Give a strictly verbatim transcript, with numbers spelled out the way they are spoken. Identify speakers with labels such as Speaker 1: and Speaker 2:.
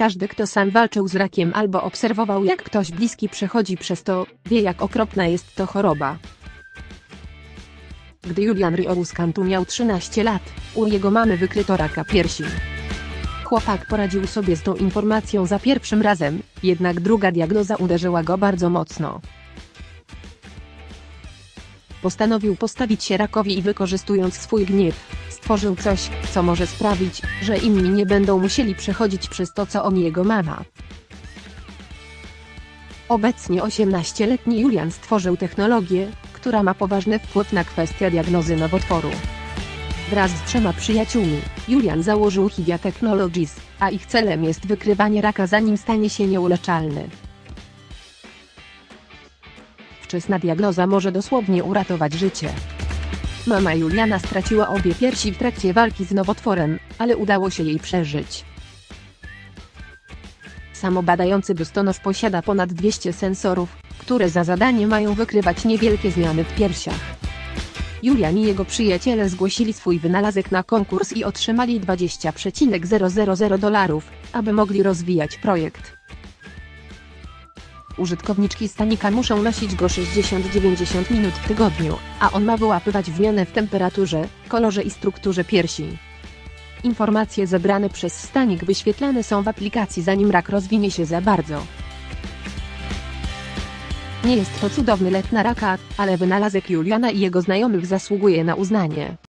Speaker 1: Każdy, kto sam walczył z rakiem albo obserwował, jak ktoś bliski przechodzi przez to, wie, jak okropna jest to choroba. Gdy Julian Rioruscantu miał trzynaście lat, u jego mamy wykryto raka piersi. Chłopak poradził sobie z tą informacją za pierwszym razem, jednak druga diagnoza uderzyła go bardzo mocno. Postanowił postawić się rakowi i wykorzystując swój gniew, stworzył coś, co może sprawić, że inni nie będą musieli przechodzić przez to, co on i jego mama. Obecnie osiemnastoletni Julian stworzył technologię, która ma poważny wpływ na kwestię diagnozy nowotworu. Wraz z trzema przyjaciółmi, Julian założył Hivia Technologies, a ich celem jest wykrywanie raka, zanim stanie się nieuleczalny. Wczesna diagnoza może dosłownie uratować życie. Mama Juliana straciła obie piersi w trakcie walki z nowotworem, ale udało się jej przeżyć. Samobadający biustonosz posiada ponad dwieście sensorów, które za zadanie mają wykrywać niewielkie zmiany w piersiach. Julian i jego przyjaciele zgłosili swój wynalazek na konkurs i otrzymali dwadzieścia przecinek zero zero zero dolarów, aby mogli rozwijać projekt. Użytkowniczki stanika muszą nosić go sześćdziesiąt do dziewięćdziesięciu minut w tygodniu, a on ma wyłapywać zmiany w temperaturze, kolorze i strukturze piersi. Informacje zebrane przez stanik wyświetlane są w aplikacji, zanim rak rozwinie się za bardzo. Nie jest to cudowny lek na raka, ale wynalazek Juliana i jego znajomych zasługuje na uznanie.